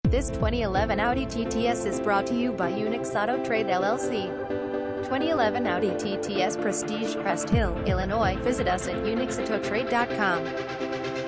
This 2011 Audi TTS is brought to you by Unix Auto Trade LLC. 2011 Audi TTS Prestige, Crest Hill, Illinois. Visit us at unixautotrade.com.